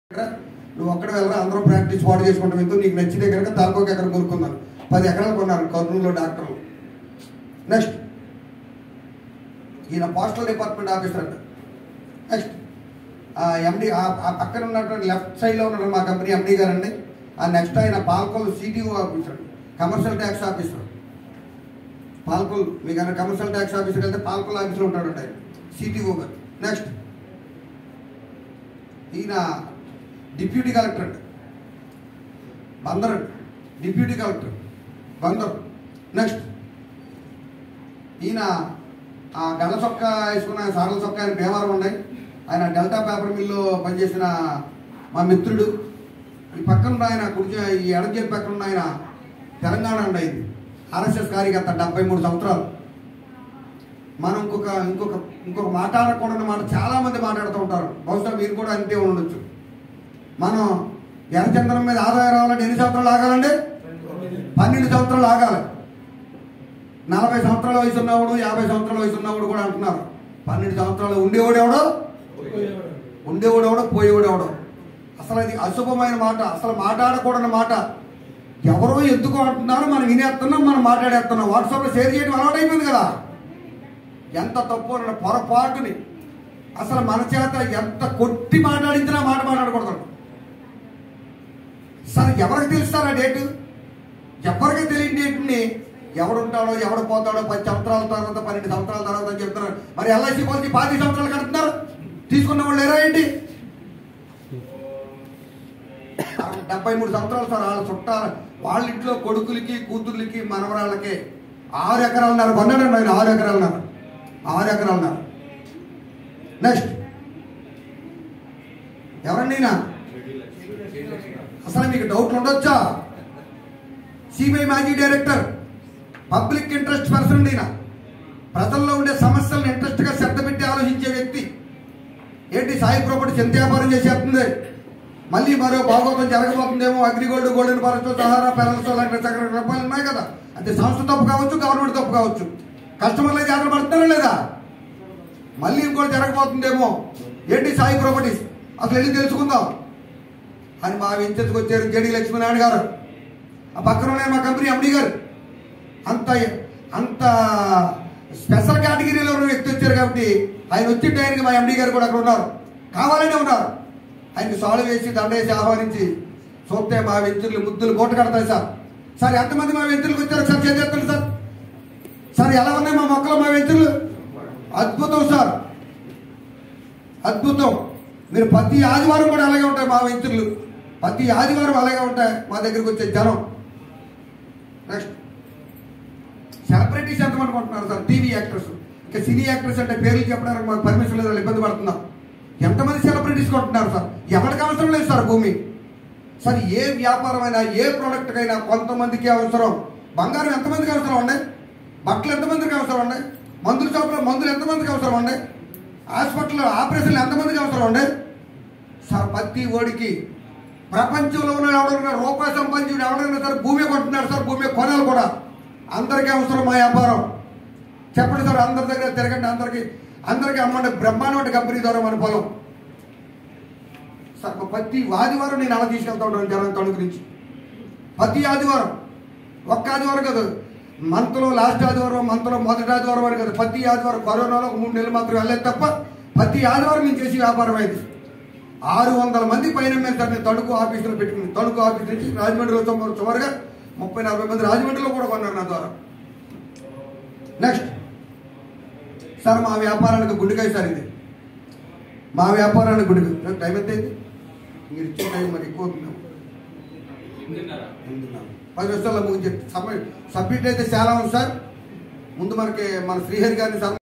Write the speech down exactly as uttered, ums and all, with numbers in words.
నువ్వు అక్కడ వెళ్ళరా, అందరూ ప్రాక్టీస్ పాటు చేసుకుంటాం. ఎందుకు నీకు నచ్చితే కనుక తాలూకు ఎకరం కొనుక్కున్నాను, పది ఎకరాలు కొన్నారు కర్నూలులో డాక్టర్లు. నెక్స్ట్ ఈయన పోస్టల్ డిపార్ట్మెంట్ ఆఫీసర్ అంట. నెక్స్ట్ ఎండి ఆ పక్కన ఉన్నటువంటి లెఫ్ట్ సైడ్లో ఉన్నాడు మా కంపెనీ ఎండి గారు అండి. ఆ నెక్స్ట్ ఆయన Palakol CTO officer, commercial tax officer. Palakol మీకు అన్న కమర్షియల్ ట్యాక్స్ ఆఫీసర్ వెళ్తే పాల్కోల్ ఆఫీసర్ ఉంటాడు ఆయన, సిటీఓ గారు. నెక్స్ట్ ఈయన డిప్యూటీ కలెక్టర్ అండి, బందర్ అండి, డిప్యూటీ కలెక్టర్ బందర్. నెక్స్ట్ ఈయన ఆ గళ్ళ చొక్కా వేసుకున్న సారల చొక్కా ఆయన భీమవరం ఉన్నాయి. ఆయన డెల్టా పేపర్ మిల్లు పనిచేసిన మా మిత్రుడు. ఈ పక్కన ఆయన కుడి ఈ ఎడజేపు పక్కన ఉన్న ఆయన తెలంగాణ అండి, అయింది ఆర్ఎస్ఎస్ కార్యకర్త, డెబ్బై మూడు సంవత్సరాలు. మనం ఇంకొక ఇంకొక ఇంకొక మాట్లాడకూడని మాట చాలా మంది మాట్లాడుతూ ఉంటారు, బహుశా మీరు కూడా అంతే ఉండొచ్చు. మనం ఎర్రచంద్రం మీద ఆదాయం రావాలంటే ఎన్ని సంవత్సరాలు ఆగాలండి? పన్నెండు సంవత్సరాలు ఆగాలి. నలభై సంవత్సరాల వయసు ఉన్నవాడు, యాభై సంవత్సరాల వయసు ఉన్నవాడు కూడా అంటున్నారు పన్నెండు సంవత్సరాలు ఉండేవాడు ఎవడో ఉండేవాడు ఎవడో పోయేవాడు ఎవడో. అసలు అది అశుభమైన మాట, అసలు మాట్లాడకూడని మాట. ఎవరో ఎందుకు అంటున్నారు, మనం వినేస్తున్నాం, మనం మాట్లాడేస్తున్నాం. వాట్సాప్లో షేర్ చేయడం అలవాటు అయిపోయింది కదా. ఎంత తప్పు అన్న పొరపాటుని అసలు మన చేత ఎంత కొట్టి మాట్లాడించినా మాట మాట్లాడకూడదు. సరే ఎవరికి తెలుస్తారా డేటు? ఎవరికి తెలియని డేట్ని ఎవడుంటాడో ఎవడు పోతాడో పది సంవత్సరాల తర్వాత పన్నెండు సంవత్సరాల తర్వాత అని చెప్తున్నారు. మరి ఎల్ఐసి పాలసీ పాతి సంవత్సరాలు కడుతున్నారు, తీసుకున్న వాళ్ళు లేరా ఏంటి? డెబ్బై మూడు సంవత్సరాలు సార్ వాళ్ళ చుట్టాల వాళ్ళ ఇంట్లో కొడుకులకి కూతుర్లకి మనవరాళ్ళకి ఆరు ఎకరాలున్నారు కొన్నాడండి ఆయన. ఆరు ఎకరాలున్నారు ఆరు ఎకరాలున్నారు నెక్స్ట్ ఎవరండి ఈయన? అసలు మీకు డౌట్లు ఉండొచ్చా? సిబిఐ మాజీ డైరెక్టర్, పబ్లిక్ ఇంట్రెస్ట్ పర్సన్ ఈయన. ప్రజల్లో ఉండే సమస్యలను ఇంట్రెస్ట్ గా శ్రద్ధ పెట్టి ఆలోచించే వ్యక్తి. ఏంటి సాయి ప్రాపర్టీస్ ఎంత వ్యాపారం చేసేస్తుంది, మళ్ళీ మరో భాగవతం జరగబోతుందేమో, అగ్రిగోల్డ్, గోల్డెన్ ఫారెస్ట్, సహారా పెరల్స్ లాంటి సగం రూపాయలు ఉన్నాయి కదా. అంటే సంస్థ తప్పు కావచ్చు, గవర్నమెంట్ తప్పు కావచ్చు. కస్టమర్లు జాగ్రత్త పడుతున్నారా లేదా? మళ్ళీ ఇంకోటి జరగబోతుందేమో. ఏంటి సాయి ప్రాపర్టీస్, అసలు వెళ్ళి తెలుసుకుందాం అని మా వెంచర్కి వచ్చారు జడి లక్ష్మీనారాయణ గారు. ఆ పక్కన ఉన్నాయి మా కంపెనీ ఎండి గారు. అంత అంత స్పెషల్ కేటగిరీలో ఉన్న వ్యక్తి వచ్చారు కాబట్టి ఆయన వచ్చే టైంకి మా ఎండి గారు కూడా అక్కడ ఉన్నారు, కావాలనే ఉన్నారు. ఆయనకి సాల్వ్ వేసి దండేసి ఆహ్వానించి చూస్తే మా వెంచర్లు ముద్దులు మూట కడతాయి సార్. సార్ ఎంతమంది మా వెంచర్లకు వచ్చారు సార్? చేసేస్తాను సార్. సార్ ఎలా ఉన్నాయి మా మొక్కలు, మా వెంచర్లు? అద్భుతం సార్, అద్భుతం. మీరు ప్రతి ఆదివారం కూడా అలాగే ఉంటాయి మా వెంచర్లు, ప్రతి ఆదివారం అలాగే ఉంటాయి మా దగ్గరికి వచ్చే జనం. నెక్స్ట్ సెలబ్రిటీస్ ఎంతమంది అనుకుంటున్నారు సార్? టీవీ యాక్టర్స్, ఇంకా సినీ యాక్టర్స్ అంటే పేర్లు చెప్పడానికి మాకు పర్మిషన్ లేదు, ఇబ్బంది పడుతున్నాం. ఎంతమంది సెలబ్రిటీస్ కొంటున్నారు సార్? ఎవరికి అవసరం లేదు సార్ భూమి. సార్ ఏ వ్యాపారమైనా ఏ ప్రోడక్ట్ అయినా కొంతమందికి అవసరం. బంగారం ఎంతమందికి అవసరం అండి? బట్టలు ఎంతమందికి అవసరం అండి? మందుల షాపులో మందులు ఎంతమందికి అవసరం అండి? హాస్పిటల్లో ఆపరేషన్లు ఎంతమందికి అవసరం అండి? సార్ ప్రతి ఓడికి ప్రపంచంలో ఉన్న ఎవరైనా రూపాయి సంపాదించి ఎవరైనా సరే భూమి కొంటున్నారు సార్, భూమి కొనాలి కూడా. అందరికీ అవసరం మా వ్యాపారం. చెప్పండి సార్, అందరి దగ్గర తిరగండి, అందరికీ అందరికీ అమ్మండి. బ్రహ్మాండ కంపెనీ ద్వారా మన పొలం సార్. ప్రతి ఆదివారం నేను అలా తీసుకెళ్తా ఉంటాను జనం తణుకు నుంచి. ప్రతి ఆదివారం, ఒక్క ఆదివారం కాదు, మంత్లో లాస్ట్ ఆదివారం, మంత్లో మొదటి ఆదివారం అని కదా, ప్రతి ఆదివారం. కరోనాలో ఒక మూడు నెలలు మాత్రం వెళ్ళలేదు తప్ప ప్రతి ఆదివారం నేను చేసి వ్యాపారం అయింది. ఆరు వందల మంది పైన మీద సార్ నేను తణుకు ఆఫీసులో పెట్టుకుని, తణుకు ఆఫీస్ నుంచి రాజమండ్రిలో చివరిగా ముప్పై నలభై మంది రాజమండ్రిలో కూడా కొన్నారు నా ద్వారా. నెక్స్ట్ సార్ మా వ్యాపారానికి గుండెకాయ సార్ ఇది, మా వ్యాపారానికి గుండెకాయ. టైం ఎంత అయింది? మీరు ఇచ్చే టైం మరి ఎక్కువ అవుతున్నాం. పది నిమిషాల్లో ముగించే సమయం సబ్మిట్ అయితే చాలా ఉంది సార్. ముందు మనకి మన శ్రీహరి గారిని